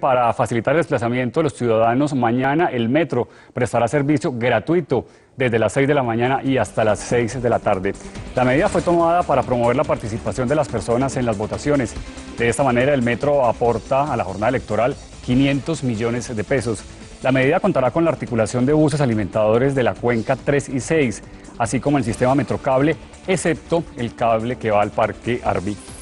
para facilitar el desplazamiento de los ciudadanos, mañana el metro prestará servicio gratuito desde las 6 de la mañana y hasta las 6 de la tarde. La medida fue tomada para promover la participación de las personas en las votaciones. De esta manera, el metro aporta a la jornada electoral 500 millones de pesos. La medida contará con la articulación de buses alimentadores de la cuenca 3 y 6, así como el sistema Metrocable, excepto el cable que va al Parque Arví.